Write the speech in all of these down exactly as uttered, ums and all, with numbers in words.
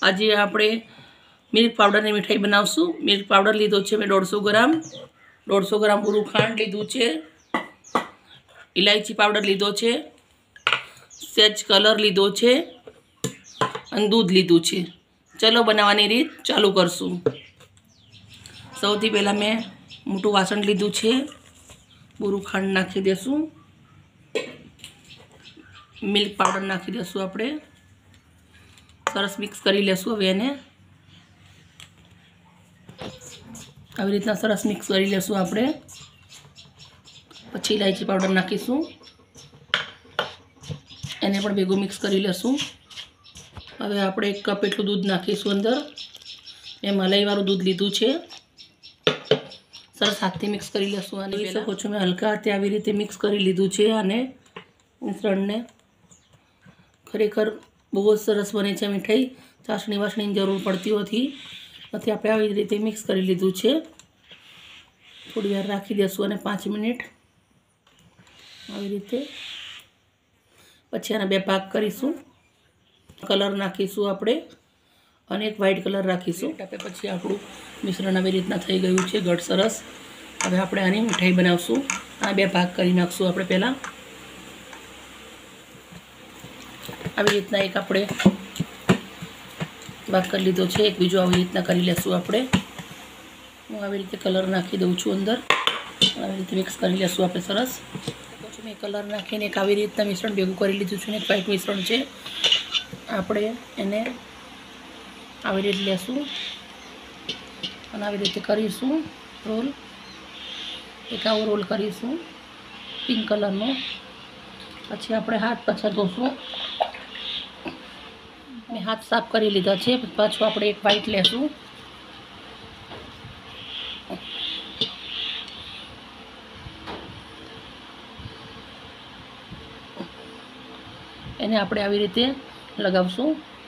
આજે આપણે મિલ્ક પાવડરની મીઠાઈ બનાવશું। મિલ્ક પાવડર લીધો છે મેં દોઢસો ગ્રામ, દોઢસો ગ્રામ પૂરું ખાંડ લીધું છે, ઇલાયચી પાવડર લીધો છે, સેજ કલર લીધો છે અને દૂધ લીધું છે। ચલો બનાવવાની રીત ચાલુ કરશું। સૌથી પહેલાં મેં મોટું વાસણ લીધું છે, પૂરું ખાંડ નાખી દેશું, મિલ્ક પાવડર નાખી દેશું, આપણે સરસ મિક્સ કરી લેશું। હવે એને આવી રીતના સરસ મિક્સ કરી લેશું આપણે। પછી ઇલાયચી પાવડર નાખીશું, એને પણ ભેગું મિક્સ કરી લેશું। હવે આપણે એક કપ એટલું દૂધ નાખીશું અંદર। મેં મલાઈવાળું દૂધ લીધું છે, સરસ હાથથી મિક્સ કરી લેશું। આને જોઈ શકો છો મેં હલકા હાથે આવી રીતે મિક્સ કરી લીધું છે આને મિશ્રણને। ખરેખર બહુ જ સરસ બને છે મીઠાઈ, ચાસણી વાસણીની જરૂર પડતી નથી નથી આપણે આવી રીતે મિક્સ કરી લીધું છે। થોડી વાર રાખી દેશું અને પાંચ મિનિટ આવી રીતે। પછી આના બે ભાગ કરીશું, કલર નાખીશું આપણે અને એક વ્હાઈટ કલર રાખીશું। આપણે પછી આપણું મિશ્રણ આવી રીતના થઈ ગયું છે ઘટ સરસ। હવે આપણે આની મીઠાઈ બનાવશું। આ બે ભાગ કરી નાખશું આપણે પહેલાં। આવી રીતના એક આપણે ભાગ કરી લીધો છે, એક બીજો આવી રીતના કરી લેશું આપણે। હું આવી રીતે કલર નાખી દઉં છું અંદર, આવી રીતે મિક્સ કરી લેશું આપણે સરસ। પછી મેં કલર નાખીને એક આવી રીતના મિશ્રણ ભેગું કરી લીધું છે ને એક વ્હાઈટ મિશ્રણ છે, આપણે એને આવી રીતે લેશું અને આવી રીતે કરીશું રોલ। એક આવો રોલ કરીશું પિંક કલરનો। પછી આપણે હાથ પાછા ધોશું, મેં હાથ સાફ કરી લીધા છે। પાછું આપણે એક વ્હાઈટ લેશું, એને આપણે આવી રીતે લગાવશું।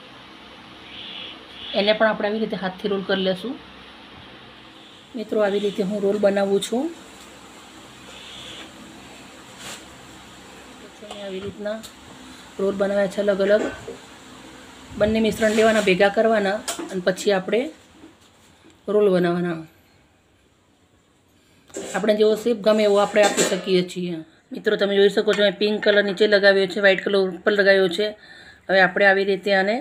એને પણ આપણે આવી રીતે હાથથી રોલ કરી લેશું। મિત્રો આવી રીતે હું રોલ બનાવું છું। આવી રીતના રોલ બનાવ્યા છે અલગ અલગ। બંને મિશ્રણ લેવાના, ભેગા કરવાના અને પછી આપણે રોલ બનાવવાના। આપણે જેવો શેપ ગમે એવો આપણે આપી શકીએ છીએ। મિત્રો તમે જોઈ શકો છો મેં પિંક કલર નીચે લગાવ્યો છે, વ્હાઈટ કલર ઉપર લગાવ્યો છે। હવે આપણે આવી રીતે આને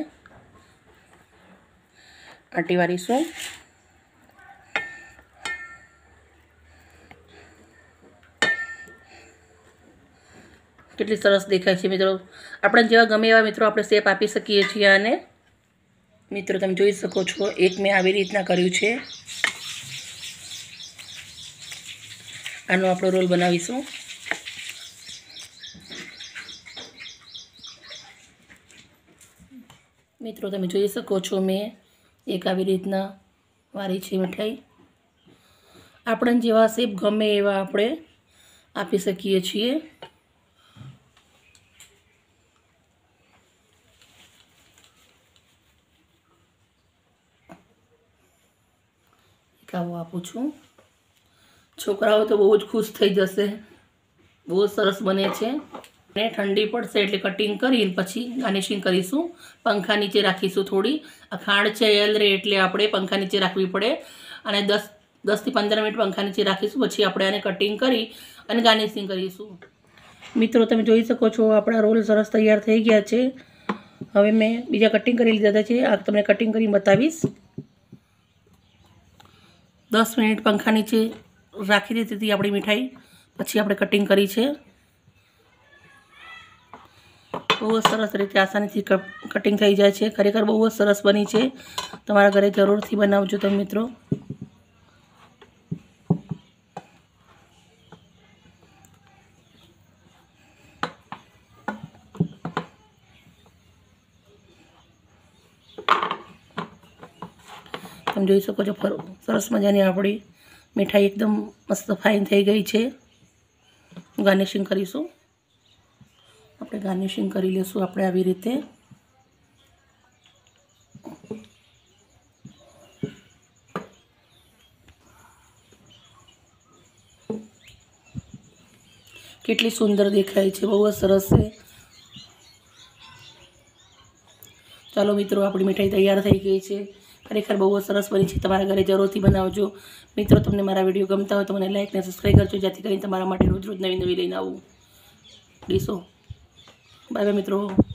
આંટી વાળીશું। કેટલી સરસ દેખાય છે મિત્રો। આપણે જેવા ગમે એવા મિત્રો આપણે શેપ આપી શકીએ છીએ આને। મિત્રો તમે જોઈ શકો છો એક મેં આવી રીતના કર્યું છે, આનો આપણો રોલ બનાવીશું। મિત્રો તમે જોઈ શકો છો મેં એક આવી રીતના વાળી છે મીઠાઈ। આપણને જેવા શેપ ગમે એવા આપણે આપી શકીએ છીએ। આવો આપું છું, છોકરાઓ તો બહુ જ ખુશ થઈ જશે, બહુ જ સરસ બને છે। અને ઠંડી પડશે એટલે કટિંગ કરીને પછી ગાર્નિશિંગ કરીશું। પંખા નીચે રાખીશું થોડી। આ ખાંડ છે એલ રે એટલે આપણે પંખા નીચે રાખવી પડે અને દસ દસથી પંદર મિનિટ પંખા નીચે રાખીશું। પછી આપણે આને કટિંગ કરી અને ગાર્નિશિંગ કરીશું। મિત્રો તમે જોઈ શકો છો આપણા રોલ સરસ તૈયાર થઈ ગયા છે। હવે મેં બીજા કટિંગ કરી લીધા છે, આ તમને કટિંગ કરીને બતાવીશ। દસ મિનિટ પંખા નીચે રાખી દીધી હતી આપણી મીઠાઈ, પછી આપણે કટિંગ કરી છે। બહુ જ સરસ રીતે આસાનીથી કટિંગ થઈ જાય છે। ખરેખર બહુ જ સરસ બની છે, તમારા ઘરે જરૂરથી બનાવજો તમે મિત્રો। તમે જોઈ શકો છો સરસ મજાની આપણી મીઠાઈ એકદમ મસ્ત ફાઇન થઈ ગઈ છે। ગાર્નિશિંગ કરીશું, આપણે ગાર્નિશિંગ કરી લઈશું આપણે આવી રીતે। કેટલી સુંદર દેખાય છે, બહુ જ સરસ છે। ચાલો મિત્રો, આપણી મીઠાઈ તૈયાર થઈ ગઈ છે. ખરેખર બહુ જ સરસ બની છે. તમારા ઘરે જરૂરથી બનાવજો. મિત્રો, તમને મારા વિડીયો ગમતા હોય તો મને લાઈક ને સબસ્ક્રાઈબ કરજો, જેથી કરીને તમારા માટે રોજ રોજ નવી નવી લઈને આવું ડીશો. બાય બાય મિત્રો.